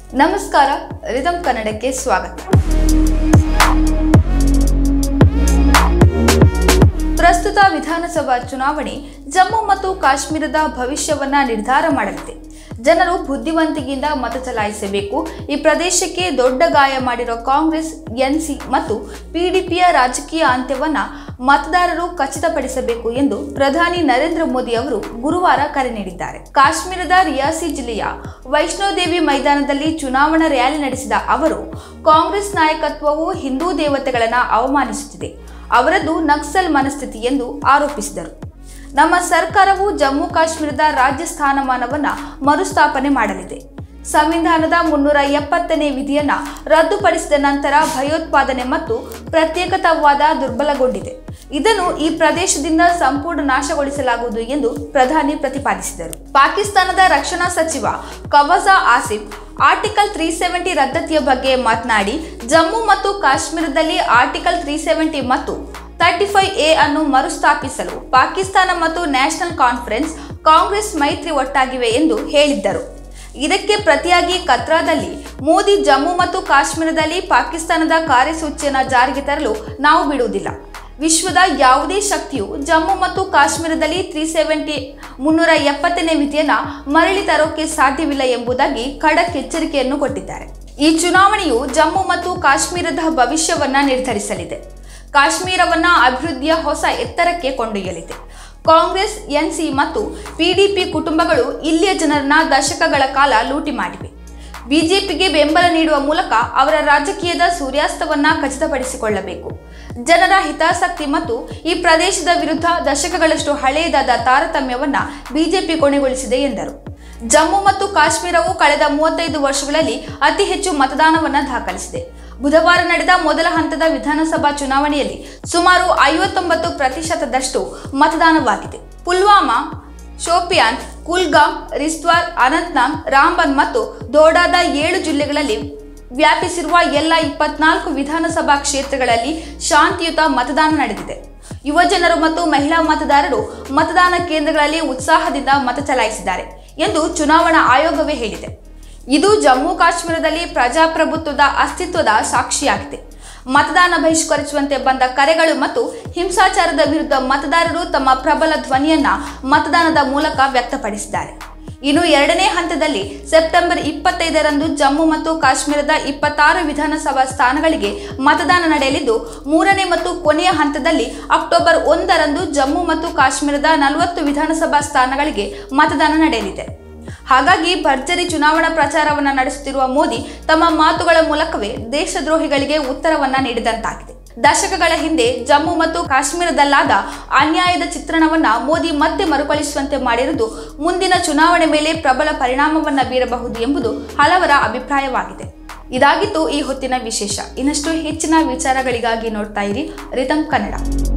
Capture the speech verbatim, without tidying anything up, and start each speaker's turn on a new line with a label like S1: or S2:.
S1: ನಮಸ್ಕಾರ, ರಿದಮ್ ಕನ್ನಡಕ್ಕೆ ಸ್ವಾಗತ. ಪ್ರಸ್ತುತ ವಿಧಾನಸಭಾ ಚುನಾವಣೆ ಜಮ್ಮು ಮತ್ತು ಕಾಶ್ಮೀರದ ಭವಿಷ್ಯವನ್ನ ನಿರ್ಧಾರ ಮಾಡಲಿದೆ. ಜನರು ಬುದ್ಧಿವಂತಿಕೆಯಿಂದ ಮತ ಚಲಾಯಿಸಬೇಕು. ಈ ಪ್ರದೇಶಕ್ಕೆ ದೊಡ್ಡ ಗಾಯ ಮಾಡಿರೋ ಕಾಂಗ್ರೆಸ್, ಎನ್ಸಿ ಮತ್ತು ಪಿಡಿಪಿಯ ರಾಜಕೀಯ ಅಂತ್ಯವನ್ನ ಮತದಾರರು ಖಚಿತಪಡಿಸಬೇಕು ಎಂದು ಪ್ರಧಾನಿ ನರೇಂದ್ರ ಮೋದಿ ಅವರು ಗುರುವಾರ ಕರೆ ನೀಡಿದ್ದಾರೆ. ಕಾಶ್ಮೀರದ ರಿಯಾಸಿ ಜಿಲ್ಲೆಯ ವೈಷ್ಣೋದೇವಿ ಮೈದಾನದಲ್ಲಿ ಚುನಾವಣಾ ರ್ಯಾಲಿ ನಡೆಸಿದ ಅವರು, ಕಾಂಗ್ರೆಸ್ ನಾಯಕತ್ವವು ಹಿಂದೂ ದೇವತೆಗಳನ್ನು ಅವಮಾನಿಸುತ್ತಿದೆ, ಅವರದ್ದು ನಕ್ಸಲ್ ಮನಸ್ಥಿತಿ ಎಂದು ಆರೋಪಿಸಿದರು. ನಮ್ಮ ಸರ್ಕಾರವು ಜಮ್ಮು ಕಾಶ್ಮೀರದ ರಾಜ್ಯ ಸ್ಥಾನಮಾನವನ್ನು ಮರುಸ್ಥಾಪನೆ ಮಾಡಲಿದೆ. ಸಂವಿಧಾನದ ಮುನ್ನೂರ ಎಪ್ಪತ್ತನೇ ವಿಧಿಯನ್ನ ರದ್ದುಪಡಿಸಿದ ನಂತರ ಭಯೋತ್ಪಾದನೆ ಮತ್ತು ಪ್ರತ್ಯೇಕತಾವಾದ ದುರ್ಬಲಗೊಂಡಿದೆ. ಇದನ್ನು ಈ ಪ್ರದೇಶದಿಂದ ಸಂಪೂರ್ಣ ನಾಶಗೊಳಿಸಲಾಗುವುದು ಎಂದು ಪ್ರಧಾನಿ ಪ್ರತಿಪಾದಿಸಿದರು. ಪಾಕಿಸ್ತಾನದ ರಕ್ಷಣಾ ಸಚಿವ Khawaja Asif article three seventy ರದ್ದತಿಯ ಬಗ್ಗೆ ಮಾತನಾಡಿ, ಜಮ್ಮು ಮತ್ತು ಕಾಶ್ಮೀರದಲ್ಲಿ ಆರ್ಟಿಕಲ್ ತ್ರೀ ಸೆವೆಂಟಿ ಮತ್ತು ತರ್ಟಿ ಫೈವ್ ಎ ಅನ್ನು ಮರುಸ್ಥಾಪಿಸಲು ಪಾಕಿಸ್ತಾನ ಮತ್ತು ನ್ಯಾಷನಲ್ ಕಾನ್ಫರೆನ್ಸ್ ಕಾಂಗ್ರೆಸ್ ಮೈತ್ರಿ ಒಟ್ಟಾಗಿವೆ ಎಂದು ಹೇಳಿದ್ದರು. ಇದಕ್ಕೆ ಪ್ರತಿಯಾಗಿ ಕತ್ರಾದಲ್ಲಿ ಮೋದಿ, ಜಮ್ಮು ಮತ್ತು ಕಾಶ್ಮೀರದಲ್ಲಿ ಪಾಕಿಸ್ತಾನದ ಕಾರ್ಯಸೂಚಿಯನ್ನು ಜಾರಿಗೆ ತರಲು ನಾವು ಬಿಡುವುದಿಲ್ಲ. ವಿಶ್ವದ ಯಾವುದೇ ಶಕ್ತಿಯು ಜಮ್ಮು ಮತ್ತು ಕಾಶ್ಮೀರದಲ್ಲಿ ತ್ರೀ ಸೆವೆಂಟಿ ಮುನ್ನೂರ ಎಪ್ಪತ್ತನೇ ವಿಧಿಯನ್ನು ಮರಳಿ ತರೋಕೆ ಸಾಧ್ಯವಿಲ್ಲ ಎಂಬುದಾಗಿ ಖಡಕ್ ಎಚ್ಚರಿಕೆಯನ್ನು ಕೊಟ್ಟಿದ್ದಾರೆ. ಈ ಚುನಾವಣೆಯು ಜಮ್ಮು ಮತ್ತು ಕಾಶ್ಮೀರದ ಭವಿಷ್ಯವನ್ನ ನಿರ್ಧರಿಸಲಿದೆ. ಕಾಶ್ಮೀರವನ್ನ ಅಭಿವೃದ್ಧಿಯ ಹೊಸ ಎತ್ತರಕ್ಕೆ ಕೊಂಡೊಯ್ಯಲಿದೆ. ಕಾಂಗ್ರೆಸ್, ಎನ್ಸಿ ಮತ್ತು ಪಿಡಿಪಿ ಕುಟುಂಬಗಳು ಇಲ್ಲಿಯ ಜನರನ್ನ ದಶಕಗಳ ಕಾಲ ಲೂಟಿ ಮಾಡಿವೆ. ಬಿಜೆಪಿಗೆ ಬೆಂಬಲ ನೀಡುವ ಮೂಲಕ ಅವರ ರಾಜಕೀಯದ ಸೂರ್ಯಾಸ್ತವನ್ನ ಖಚಿತಪಡಿಸಿಕೊಳ್ಳಬೇಕು. ಜನರ ಹಿತಾಸಕ್ತಿ ಮತ್ತು ಈ ಪ್ರದೇಶದ ವಿರುದ್ಧ ದಶಕಗಳಷ್ಟು ಹಳೆಯದಾದ ತಾರತಮ್ಯವನ್ನ ಬಿಜೆಪಿ ಕೊನೆಗೊಳಿಸಿದೆ ಎಂದರು. ಜಮ್ಮು ಮತ್ತು ಕಾಶ್ಮೀರವು ಕಳೆದ ಮೂವತ್ತೈದು ವರ್ಷಗಳಲ್ಲಿ ಅತಿ ಹೆಚ್ಚು ಮತದಾನವನ್ನು ದಾಖಲಿಸಿದೆ. ಬುಧವಾರ ನಡೆದ ಮೊದಲ ಹಂತದ ವಿಧಾನಸಭಾ ಚುನಾವಣೆಯಲ್ಲಿ ಸುಮಾರು ಐವತ್ತೊಂಬತ್ತು ಪ್ರತಿಶತದಷ್ಟು ಮತದಾನವಾಗಿದೆ. ಪುಲ್ವಾಮಾ, ಶೋಪಿಯಾನ್, ಕುಲ್ಗಾಮ್, ರಿಸ್ವಾರ್, ಅನಂತನಾಗ್, ರಾಂಬನ್ ಮತ್ತು ದೋಡಾದ ಏಳು ಜಿಲ್ಲೆಗಳಲ್ಲಿ ವ್ಯಾಪಿಸಿರುವ ಎಲ್ಲ ಇಪ್ಪತ್ನಾಲ್ಕು ವಿಧಾನಸಭಾ ಕ್ಷೇತ್ರಗಳಲ್ಲಿ ಶಾಂತಿಯುತ ಮತದಾನ ನಡೆದಿದೆ. ಯುವಜನರು ಮತ್ತು ಮಹಿಳಾ ಮತದಾರರು ಮತದಾನ ಕೇಂದ್ರಗಳಲ್ಲಿ ಉತ್ಸಾಹದಿಂದ ಮತ ಚಲಾಯಿಸಿದ್ದಾರೆ ಎಂದು ಚುನಾವಣಾ ಆಯೋಗವೇ ಹೇಳಿದೆ. ಇದು ಜಮ್ಮು ಕಾಶ್ಮೀರದಲ್ಲಿ ಪ್ರಜಾಪ್ರಭುತ್ವದ ಅಸ್ತಿತ್ವದ ಸಾಕ್ಷಿಯಾಗಿದೆ. ಮತದಾನ ಬಹಿಷ್ಕರಿಸುವಂತೆ ಬಂದ ಕರೆಗಳು ಮತ್ತು ಹಿಂಸಾಚಾರದ ವಿರುದ್ಧ ಮತದಾರರು ತಮ್ಮ ಪ್ರಬಲ ಧ್ವನಿಯನ್ನ ಮತದಾನದ ಮೂಲಕ ವ್ಯಕ್ತಪಡಿಸಿದ್ದಾರೆ. ಇನ್ನು ಎರಡನೇ ಹಂತದಲ್ಲಿ ಸೆಪ್ಟೆಂಬರ್ ಇಪ್ಪತ್ತೈದರಂದು ಜಮ್ಮು ಮತ್ತು ಕಾಶ್ಮೀರದ ಇಪ್ಪತ್ತಾರು ವಿಧಾನಸಭಾ ಸ್ಥಾನಗಳಿಗೆ ಮತದಾನ ನಡೆಯಲಿದ್ದು, ಮೂರನೇ ಮತ್ತು ಕೊನೆಯ ಹಂತದಲ್ಲಿ ಅಕ್ಟೋಬರ್ ಒಂದರಂದು ಜಮ್ಮು ಮತ್ತು ಕಾಶ್ಮೀರದ ನಲವತ್ತು ವಿಧಾನಸಭಾ ಸ್ಥಾನಗಳಿಗೆ ಮತದಾನ ನಡೆಯಲಿದೆ. ಹಾಗಾಗಿ ಭರ್ಜರಿ ಚುನಾವಣಾ ಪ್ರಚಾರವನ್ನ ನಡೆಸುತ್ತಿರುವ ಮೋದಿ ತಮ್ಮ ಮಾತುಗಳ ಮೂಲಕವೇ ದೇಶದ್ರೋಹಿಗಳಿಗೆ ಉತ್ತರವನ್ನ ನೀಡಿದಂತಾಗಿದೆ. ದಶಕಗಳ ಹಿಂದೆ ಜಮ್ಮು ಮತ್ತು ಕಾಶ್ಮೀರದಲ್ಲಾದ ಅನ್ಯಾಯದ ಚಿತ್ರಣವನ್ನ ಮೋದಿ ಮತ್ತೆ ಮರುಕಳಿಸುವಂತೆ ಮಾಡಿರುವುದು ಮುಂದಿನ ಚುನಾವಣೆ ಮೇಲೆ ಪ್ರಬಲ ಪರಿಣಾಮವನ್ನ ಬೀರಬಹುದು ಎಂಬುದು ಹಲವರ ಅಭಿಪ್ರಾಯವಾಗಿದೆ. ಇದಾಗಿತ್ತು ಈ ಹೊತ್ತಿನ ವಿಶೇಷ. ಇನ್ನಷ್ಟು ಹೆಚ್ಚಿನ ವಿಚಾರಗಳಿಗಾಗಿ ನೋಡ್ತಾ ಇರಿ ರಿದಮ್ ಕನ್ನಡ.